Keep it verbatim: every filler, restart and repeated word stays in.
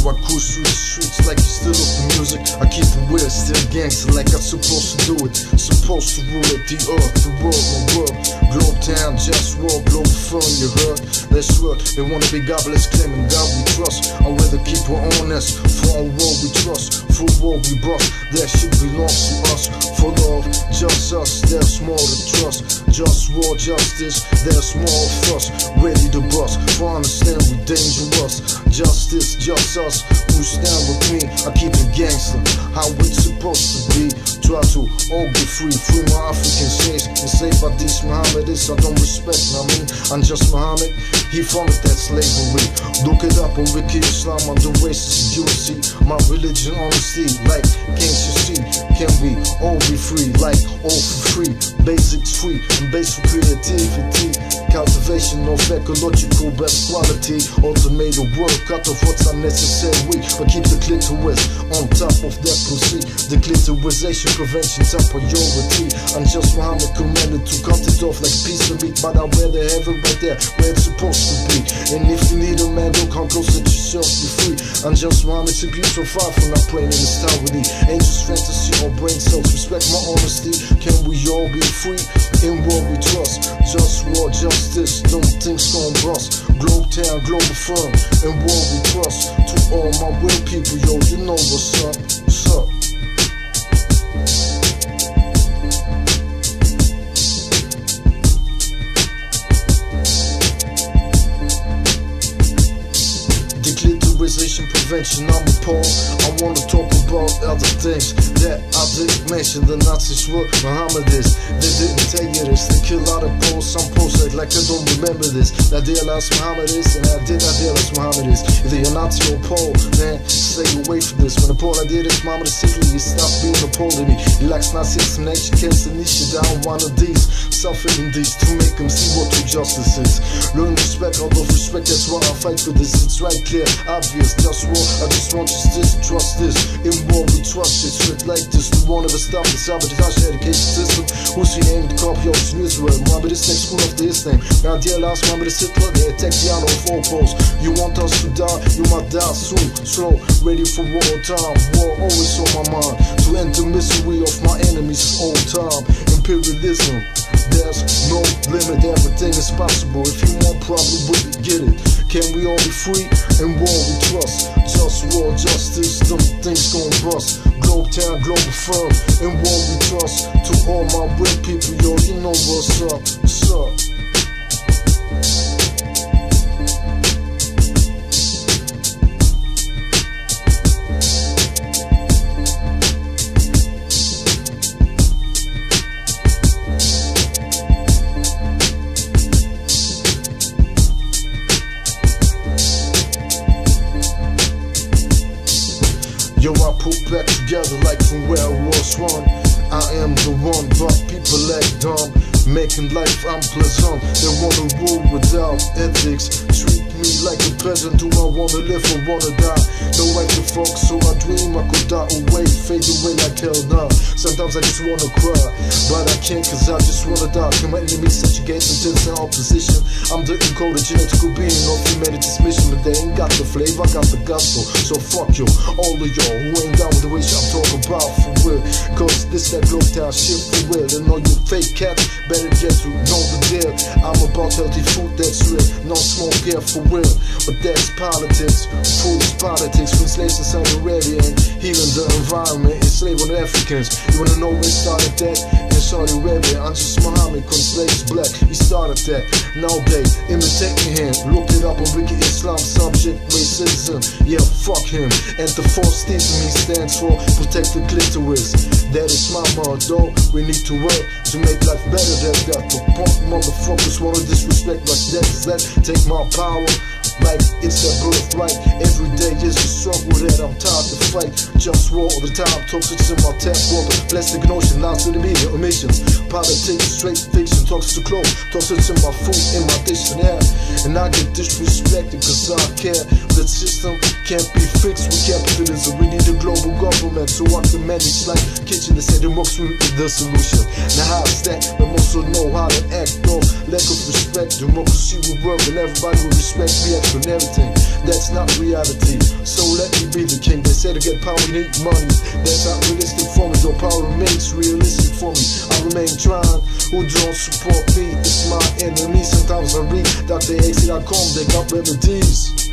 I cruise through the streets like you still off the music. I keep it weird, still gangster like I'm supposed to do it. Supposed to rule it, the earth, the world, my world. Globe town, just war, globe firm, you heard? Let's work, they wanna be godless, claiming God we trust. I'd rather keep her honest, for our world we trust. For war we bust, that shit belongs to us. For love, just us, there's more to trust. Just war, justice, there's more of us. Ready to bust, for understand we dangerous. Justice, just us, who stand with me. I keep it gangster, how it's supposed to be. Try to all get free, free my African slaves. Enslaved by these Mohammedists, I don't respect, I mean, I'm just Muhammad. He founded that slavery. Look it up on Wiki Islam, I'm the racist, you see. My religion, honesty, like, can't you see? Can we all be free, like, all for free? Basics free, and basic creativity. Cultivation of ecological best quality. Automated work, cut off what's unnecessary. But keep the clitoris on top of that pussy. The clitorisation prevention top priority. I'm just Muhammad commanded to cut it off like a piece of meat. But I'd rather have it right there where it's supposed to be. And if you need a man, don't come close, let yourself be free. I'm just Muhammad, to be so far from not playing in this town with me. Angels, fantasy, or brain cells. Respect my honesty. Can we all be free in what we trust? Just war, justice, them things gon' bust. Globe town, global firm, and what we trust. To all my real people, yo, you know what's up, what's up. Declitorization prevention, I'm appalled. I wanna talk about other things that I didn't mention. The Nazis were Mohammedists. They didn't tell you this. They kill out of Poles. Some Poles act like they don't remember this. That they are last Mohammedists, and I did not deal as Mohammedists. Either you're Nazi or Pole, man, stay away from this. When the Pole I did is Mohammed Sickly, you stop being a Pole to me. He likes Nazis from nature, kills the niche down one of these. Suffering these to make them see what true justice is. Learn respect, out of respect, that's why I fight for this. It's right clear, obvious, just war. I just want justice, trust this. In war we trust it, straight like this. We won't ever stop the sabotage education system. Who's he aimed to copy out in Israel? Mohammed is next school after his name. Now dear last Mohammed is Hitler, they attack the out of four poles. You want us to die, you might die soon. Slow, ready for war time. War always on my mind. To end the misery of my enemies all time. Imperialism, there's no limit, everything is possible. If you want problem with it, get it. Can we all be free and war we trust? Just war, justice, them things gon' bust. Globe town, global firm, and war we trust. To all my real people, yo, you know what's up, what's up. Yo, I put back together like from where I was one. I am the one, but people act dumb, making life unpleasant. They wanna rule without ethics. Treat me like a peasant. Do I wanna live or wanna die? No right to fuck, so I dream I could die away, fade away like hell nah. Sometimes I just wanna cry, but I can't cause I just wanna die. Can my enemies subjugate until it's in opposition? I'm the encoded genetical being of humanity's mission, but they ain't got the flavor, I got the gospel. So fuck you, all of y'all who ain't down with the way I'm talking about for real. Cause this that globe town shit for real. And all you fake cats better get to know the deal. I'm about healthy food that's real, no smoke here for real. But that's politics, food is politics. From slaves in Saudi Arabia and healing the environment, enslaving Africans. You wanna know where it started that? In Saudi Arabia, I'm just Muhammad, cause slaves black, he started that. Now they imitate me here, look it up on Wiki Islam, subject racism. Yeah, fuck him. And the false statement he stands for, protect the clitoris. That is my motto, we need to work to make life better than that. The punk motherfuckers wanna disrespect like that, that take my power like it's their birthright. Every day is a struggle that I'm tired to fight. Just war all the time, toxic in my tap water. Plastic notion, lies to the media, emissions. Politics, straight fiction, toxic to clothes. Toxic in my food, in my dish and air. And I get disrespected cause I care. The system can't be fixed with capitalism. We need a global government so I can manage like kitchen. They say democracy is the solution. Now how's that? We also know how to act though. Lack of respect, democracy will work and everybody will respect me. conquering everything. That's not reality, so let me be the king. They say to get power you need money. That's not realistic for me, though power remains realistic for me. I remain trying, who don't support me, it's my enemy. Sometimes I read Doctor X dot com, they got remedies.